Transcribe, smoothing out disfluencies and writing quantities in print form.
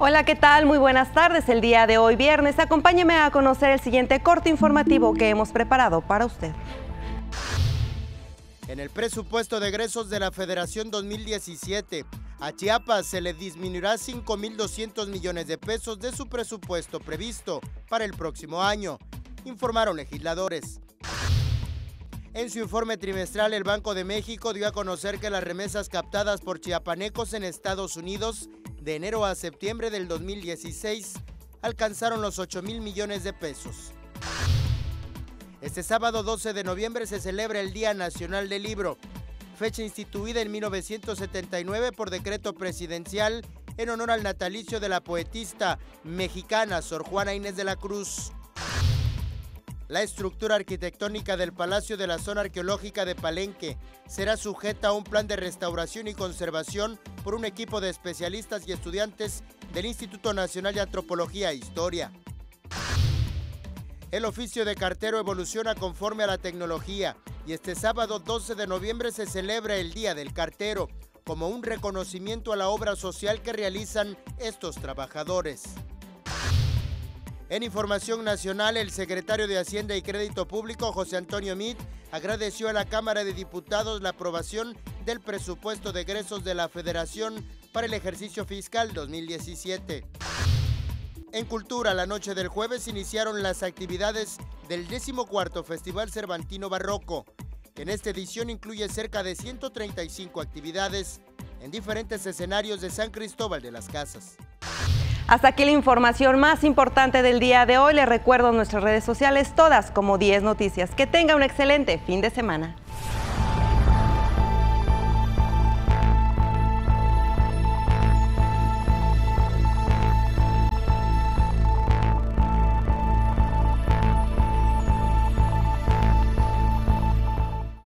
Hola, ¿qué tal? Muy buenas tardes. El día de hoy, viernes, acompáñeme a conocer el siguiente corte informativo que hemos preparado para usted. En el presupuesto de egresos de la Federación 2017, a Chiapas se le disminuirá 5.200 millones de pesos de su presupuesto previsto para el próximo año, informaron legisladores. En su informe trimestral, el Banco de México dio a conocer que las remesas captadas por chiapanecos en Estados Unidos de enero a septiembre del 2016 alcanzaron los 8,000 millones de pesos. Este sábado 12 de noviembre se celebra el Día Nacional del Libro, fecha instituida en 1979 por decreto presidencial en honor al natalicio de la poetista mexicana Sor Juana Inés de la Cruz. La estructura arquitectónica del Palacio de la Zona Arqueológica de Palenque será sujeta a un plan de restauración y conservación por un equipo de especialistas y estudiantes del Instituto Nacional de Antropología e Historia. El oficio de cartero evoluciona conforme a la tecnología y este sábado 12 de noviembre se celebra el Día del Cartero, como un reconocimiento a la obra social que realizan estos trabajadores. En información nacional, el secretario de Hacienda y Crédito Público, José Antonio Meade, agradeció a la Cámara de Diputados la aprobación del presupuesto de egresos de la Federación para el ejercicio fiscal 2017. En Cultura, la noche del jueves iniciaron las actividades del 14º Festival Cervantino Barroco. En esta edición incluye cerca de 135 actividades en diferentes escenarios de San Cristóbal de las Casas. Hasta aquí la información más importante del día de hoy. Les recuerdo nuestras redes sociales todas como 10 Noticias. Que tenga un excelente fin de semana.